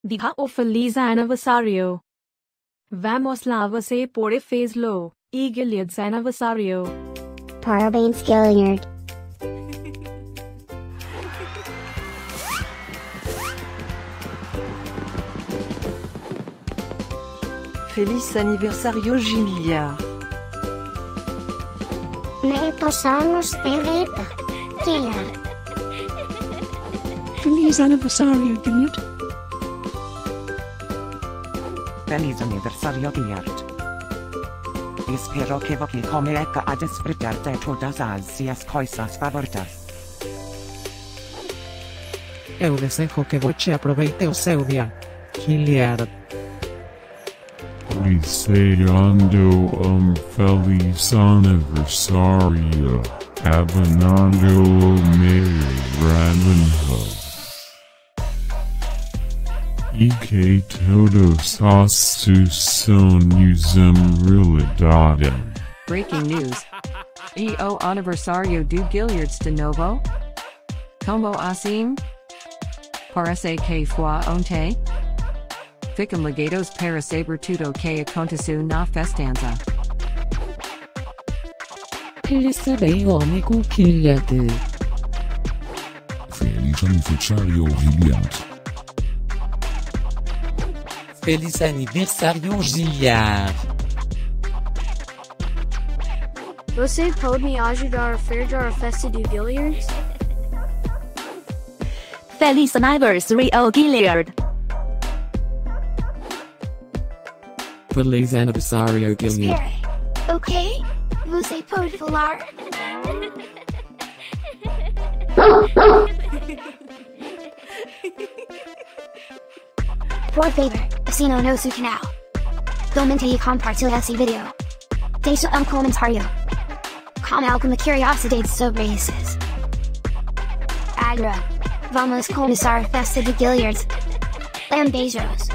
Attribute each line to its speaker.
Speaker 1: Diga o Feliz Aniversário. Vamos lá você por fez-lo, e Giliard's aniversário.
Speaker 2: Parabéns Giliard.
Speaker 3: Feliz Aniversário Giliard.
Speaker 2: Muitos anos de vida, Giliard.
Speaker 4: Feliz Aniversário Giliard.
Speaker 5: Feliz Aniversário Giliard. Espero que você comece a desfrutar de todas as suas coisas favoritas.
Speaker 4: Eu desejo que você aproveite o seu dia, Giliard.
Speaker 6: Deseando feliz aniversário, abanando o meu ravenho. E que todos os seus sonhos realidade.
Speaker 3: Breaking news. O aniversário do Giliard de novo? Como assim? Parece que foi ontem? Ficam ligados para saber tudo que aconteceu na festança.
Speaker 4: Feliz amigo Giliard.
Speaker 6: Feliz aniversário Giliard.
Speaker 4: Feliz Aniversário Giliard.
Speaker 7: Você pode me ajudar a fazer a festa de Giliard?
Speaker 1: Feliz Aniversário Giliard.
Speaker 4: Feliz Aniversário Giliard.
Speaker 2: Espere, ok? Você pode falar? Por favor, assina nosso canal. Comente e compartilhe esse vídeo. Deixe comentário com alguma curiosidade sobre esses. Agora, vamos começar a festa de Giliard. Beijos.